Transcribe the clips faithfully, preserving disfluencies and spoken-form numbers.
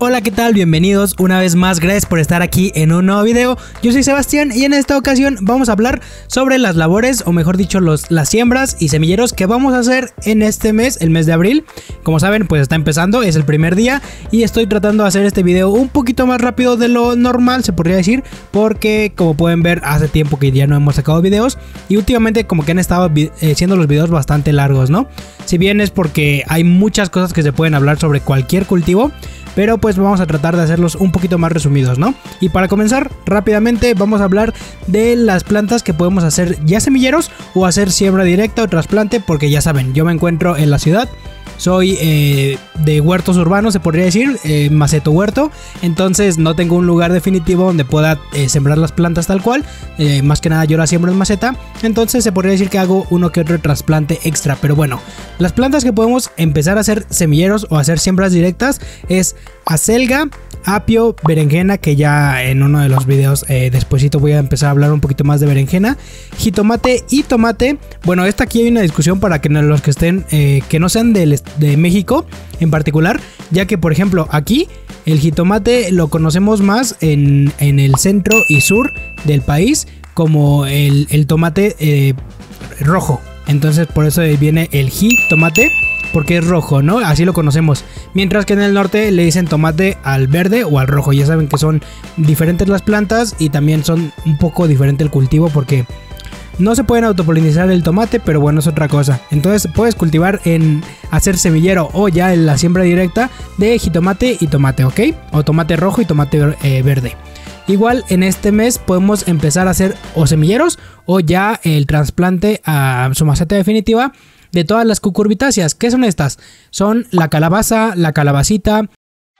Hola, ¿qué tal? Bienvenidos una vez más, gracias por estar aquí en un nuevo video. Yo soy Sebastián y en esta ocasión vamos a hablar sobre las labores, o mejor dicho, los, las siembras y semilleros que vamos a hacer en este mes, el mes de abril. Como saben, pues está empezando, es el primer día y estoy tratando de hacer este video un poquito más rápido de lo normal, se podría decir, porque como pueden ver, hace tiempo que ya no hemos sacado videos y últimamente como que han estado eh, siendo los videos bastante largos, ¿no? Si bien es porque hay muchas cosas que se pueden hablar sobre cualquier cultivo, pero pues vamos a tratar de hacerlos un poquito más resumidos, ¿no? Y para comenzar rápidamente vamos a hablar de las plantas que podemos hacer ya semilleros o hacer siembra directa o trasplante, porque ya saben, yo me encuentro en la ciudad. Soy eh, de huertos urbanos, se podría decir, eh, maceto huerto. Entonces no tengo un lugar definitivo donde pueda eh, sembrar las plantas tal cual. eh, Más que nada yo las siembro en maceta. Entonces se podría decir que hago uno que otro trasplante extra. Pero bueno, las plantas que podemos empezar a hacer semilleros o hacer siembras directas es acelga, apio, berenjena, que ya en uno de los videos eh, despuesito voy a empezar a hablar un poquito más de berenjena, jitomate y tomate. Bueno, esta aquí hay una discusión para que no, los que estén, eh, que no sean del, de México en particular, ya que por ejemplo aquí el jitomate lo conocemos más en, en el centro y sur del país como el, el tomate eh, rojo. Entonces por eso viene el jitomate, porque es rojo, ¿no? Así lo conocemos. Mientras que en el norte le dicen tomate al verde o al rojo. Ya saben que son diferentes las plantas y también son un poco diferente el cultivo, porque no se pueden autopolinizar el tomate, pero bueno, es otra cosa. Entonces puedes cultivar en hacer semillero o ya en la siembra directa de jitomate y tomate, ¿ok? O tomate rojo y tomate eh, verde. Igual en este mes podemos empezar a hacer o semilleros o ya el trasplante a su maceta definitiva de todas las cucurbitáceas. ¿Qué son estas? Son la calabaza, la calabacita,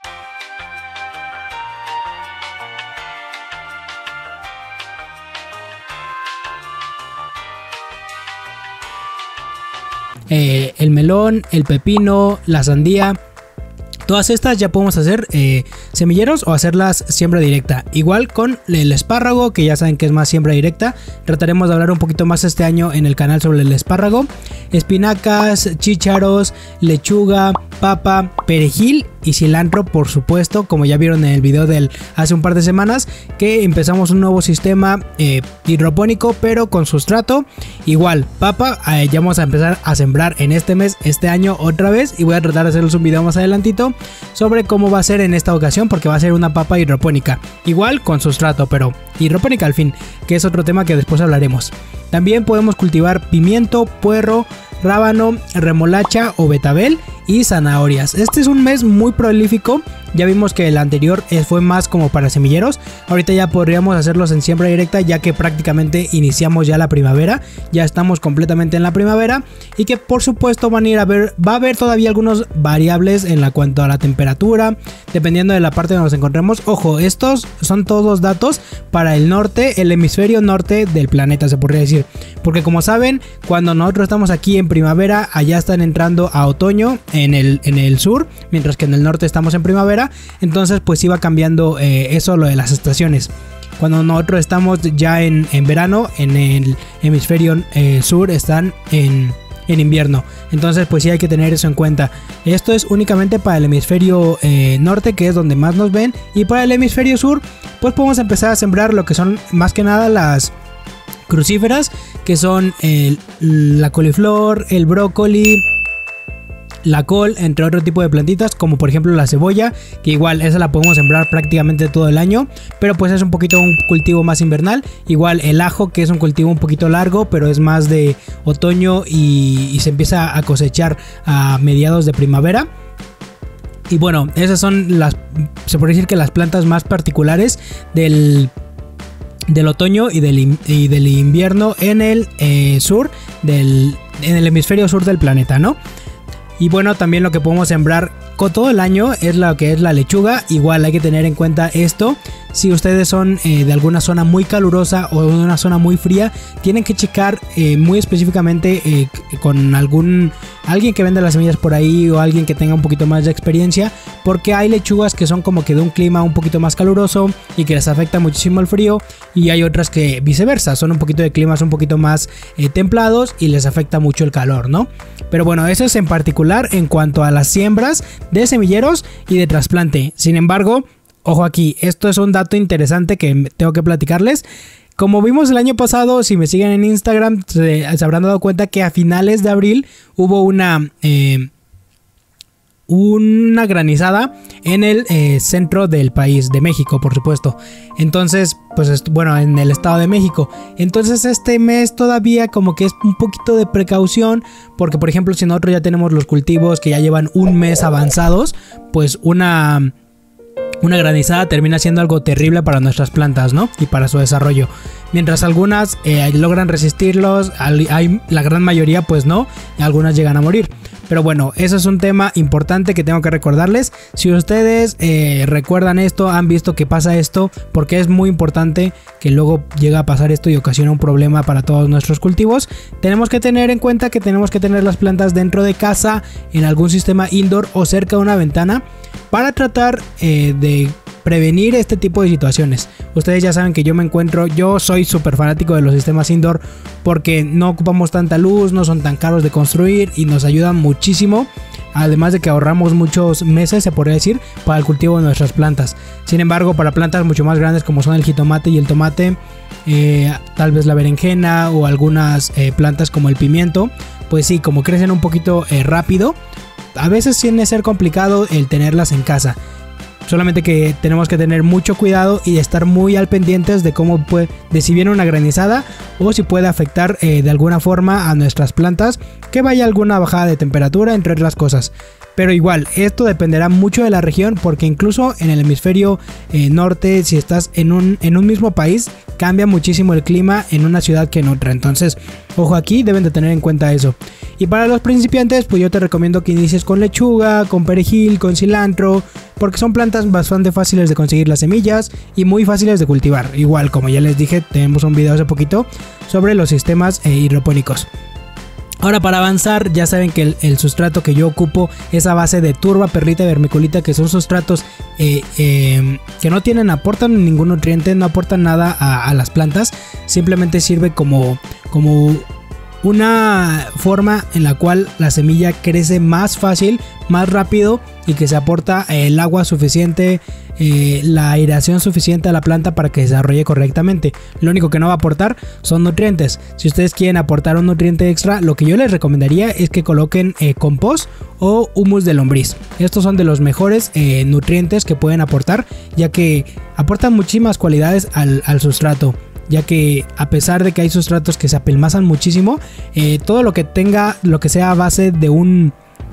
eh, el melón, el pepino, la sandía. Todas estas ya podemos hacer eh, semilleros o hacerlas siembra directa. Igual con el espárrago, que ya saben que es más siembra directa. Trataremos de hablar un poquito más este año en el canal sobre el espárrago. Espinacas, chícharos, lechuga, papa, perejil y cilantro, por supuesto, como ya vieron en el video del hace un par de semanas, que empezamos un nuevo sistema eh, hidropónico pero con sustrato. Igual, papa, eh, ya vamos a empezar a sembrar en este mes, este año otra vez, y voy a tratar de hacerles un video más adelantito sobre cómo va a ser en esta ocasión, porque va a ser una papa hidropónica, igual con sustrato, pero hidropónica al fin, que es otro tema que después hablaremos. También podemos cultivar pimiento, puerro, rábano, remolacha o betabel y zanahorias. Este es un mes muy prolífico. Ya vimos que el anterior fue más como para semilleros. Ahorita ya podríamos hacerlos en siembra directa, ya que prácticamente iniciamos ya la primavera. Ya estamos completamente en la primavera. Y que por supuesto van a ir a ver, va a haber todavía algunos variables en la cuanto a la temperatura, dependiendo de la parte donde nos encontremos. Ojo, estos son todos datos para el norte, el hemisferio norte del planeta, se podría decir. Porque como saben, cuando nosotros estamos aquí en primavera, allá están entrando a otoño en el, en el sur, mientras que en el norte estamos en primavera. Entonces pues iba cambiando eh, eso, lo de las estaciones. Cuando nosotros estamos ya en, en verano, en el hemisferio eh, sur están en, en invierno. Entonces pues sí hay que tener eso en cuenta. Esto es únicamente para el hemisferio eh, norte, que es donde más nos ven. Y para el hemisferio sur pues podemos empezar a sembrar lo que son más que nada las crucíferas, que son el, la coliflor, el brócoli, la col, entre otro tipo de plantitas, como por ejemplo la cebolla, que igual esa la podemos sembrar prácticamente todo el año, pero pues es un poquito un cultivo más invernal. Igual el ajo, que es un cultivo un poquito largo, pero es más de otoño y, y se empieza a cosechar a mediados de primavera. Y bueno, esas son las, se puede decir que las plantas más particulares del del otoño y del, y del invierno en el eh, sur del, en el hemisferio sur del planeta, ¿no? Y bueno, también lo que podemos sembrar con todo el año es lo que es la lechuga. Igual hay que tener en cuenta esto. Si ustedes son eh, de alguna zona muy calurosa o de una zona muy fría, tienen que checar eh, muy específicamente eh, con algún alguien que venda las semillas por ahí o alguien que tenga un poquito más de experiencia, porque hay lechugas que son como que de un clima un poquito más caluroso y que les afecta muchísimo el frío, y hay otras que viceversa, son un poquito de climas un poquito más eh, templados y les afecta mucho el calor, ¿no? Pero bueno, eso es en particular en cuanto a las siembras de semilleros y de trasplante. Sin embargo, ojo aquí, esto es un dato interesante que tengo que platicarles. Como vimos el año pasado, si me siguen en Instagram, se, se habrán dado cuenta que a finales de abril hubo una, eh, una granizada en el eh, centro del país, de México, por supuesto. Entonces, pues bueno, en el Estado de México. Entonces este mes todavía como que es un poquito de precaución, porque por ejemplo, si nosotros ya tenemos los cultivos que ya llevan un mes avanzados, pues una... Una granizada termina siendo algo terrible para nuestras plantas, ¿no? Y para su desarrollo. Mientras algunas eh, logran resistirlos, hay, la gran mayoría pues no, y algunas llegan a morir. Pero bueno, eso es un tema importante que tengo que recordarles. Si ustedes eh, recuerdan esto, han visto que pasa esto, porque es muy importante que luego llega a pasar esto y ocasiona un problema para todos nuestros cultivos. Tenemos que tener en cuenta que tenemos que tener las plantas dentro de casa, en algún sistema indoor o cerca de una ventana, para tratar eh, de prevenir este tipo de situaciones. Ustedes ya saben que yo me encuentro, yo soy súper fanático de los sistemas indoor porque no ocupamos tanta luz, no son tan caros de construir y nos ayudan muchísimo. Además de que ahorramos muchos meses, se podría decir, para el cultivo de nuestras plantas. Sin embargo, para plantas mucho más grandes como son el jitomate y el tomate, eh, tal vez la berenjena o algunas eh, plantas como el pimiento, pues sí, como crecen un poquito eh, rápido, a veces tiene que ser complicado el tenerlas en casa. Solamente que tenemos que tener mucho cuidado y estar muy al pendientes de cómo puede, de si viene una granizada o si puede afectar eh, de alguna forma a nuestras plantas, que vaya alguna bajada de temperatura, entre otras cosas. Pero igual, esto dependerá mucho de la región, porque incluso en el hemisferio eh, norte, si estás en un, en un mismo país, cambia muchísimo el clima en una ciudad que en otra. Entonces, ojo aquí, deben de tener en cuenta eso. Y para los principiantes, pues yo te recomiendo que inicies con lechuga, con perejil, con cilantro, porque son plantas bastante fáciles de conseguir las semillas y muy fáciles de cultivar. Igual, como ya les dije, tenemos un video hace poquito sobre los sistemas eh, hidropónicos. Ahora, para avanzar, ya saben que el, el sustrato que yo ocupo es a base de turba, perlita y vermiculita, que son sustratos eh, eh, que no tienen, aportan ningún nutriente, no aportan nada a, a las plantas, simplemente sirve como, como una forma en la cual la semilla crece más fácil, más rápido, y que se aporta el agua suficiente, eh, la aireación suficiente a la planta para que se desarrolle correctamente. Lo único que no va a aportar son nutrientes. Si ustedes quieren aportar un nutriente extra, lo que yo les recomendaría es que coloquen eh, compost o humus de lombriz. Estos son de los mejores eh, nutrientes que pueden aportar, ya que aportan muchísimas cualidades al, al sustrato. Ya que a pesar de que hay sustratos que se apelmazan muchísimo, eh, todo lo que tenga, lo que sea a base de un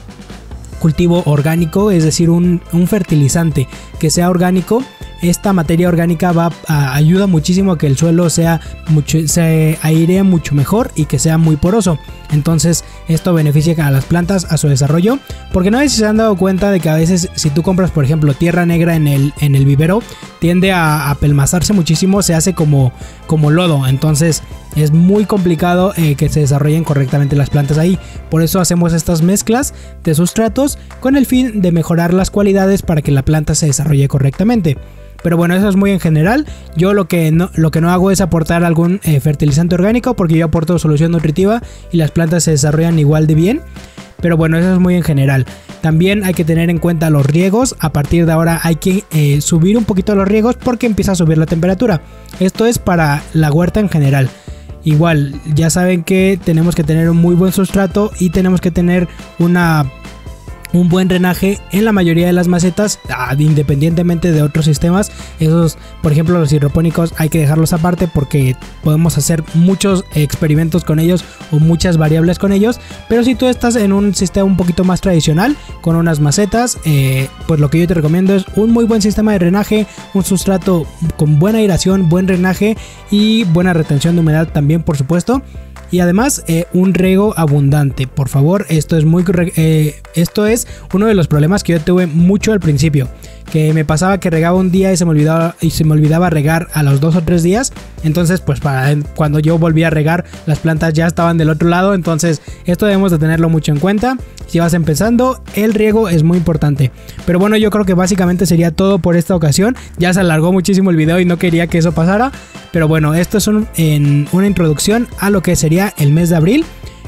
cultivo orgánico, es decir, un, un fertilizante que sea orgánico, esta materia orgánica va a, ayuda muchísimo a que el suelo sea mucho, se airee mucho mejor y que sea muy poroso. Entonces esto beneficia a las plantas, a su desarrollo, porque no sé si se han dado cuenta de que a veces si tú compras por ejemplo tierra negra en el, en el vivero, tiende a, a pelmazarse muchísimo, se hace como, como lodo. Entonces es muy complicado eh, que se desarrollen correctamente las plantas ahí. Por eso hacemos estas mezclas de sustratos con el fin de mejorar las cualidades para que la planta se desarrolle correctamente. Pero bueno, eso es muy en general. Yo lo que no, lo que no hago es aportar algún eh, fertilizante orgánico, porque yo aporto solución nutritiva y las plantas se desarrollan igual de bien. Pero bueno, eso es muy en general. También hay que tener en cuenta los riegos. A partir de ahora hay que eh, subir un poquito los riegos porque empieza a subir la temperatura. Esto es para la huerta en general. Igual, ya saben que tenemos que tener un muy buen sustrato y tenemos que tener una... un buen drenaje en la mayoría de las macetas, independientemente de otros sistemas. Esos, por ejemplo, los hidropónicos hay que dejarlos aparte porque podemos hacer muchos experimentos con ellos o muchas variables con ellos. Pero si tú estás en un sistema un poquito más tradicional con unas macetas, eh, pues lo que yo te recomiendo es un muy buen sistema de drenaje, un sustrato con buena aireación, buen drenaje y buena retención de humedad también, por supuesto. Y además eh, un riego abundante, por favor. Esto es muy eh, esto es uno de los problemas que yo tuve mucho al principio, que me pasaba que regaba un día y se me olvidaba y se me olvidaba regar a los dos o tres días. Entonces pues para cuando yo volví a regar, las plantas ya estaban del otro lado. Entonces esto debemos de tenerlo mucho en cuenta. Si vas empezando, el riego es muy importante. Pero bueno, yo creo que básicamente sería todo por esta ocasión. Ya se alargó muchísimo el video y no quería que eso pasara. Pero bueno, esto es un, en una introducción a lo que sería el mes de abril.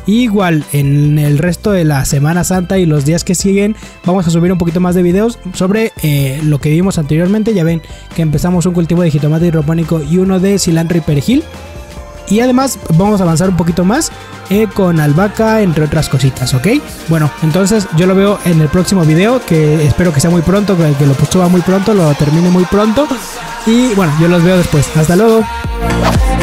Igual en el resto de la Semana Santa y los días que siguen vamos a subir un poquito más de videos sobre eh, lo que vimos anteriormente. Ya ven que empezamos un cultivo de jitomate hidropónico y uno de cilantro y perejil. Y además vamos a avanzar un poquito más eh, con albahaca, entre otras cositas, ¿ok? Bueno, entonces yo lo veo en el próximo video, que espero que sea muy pronto, que, que lo suba muy pronto, lo termine muy pronto. Y bueno, yo los veo después. Hasta luego.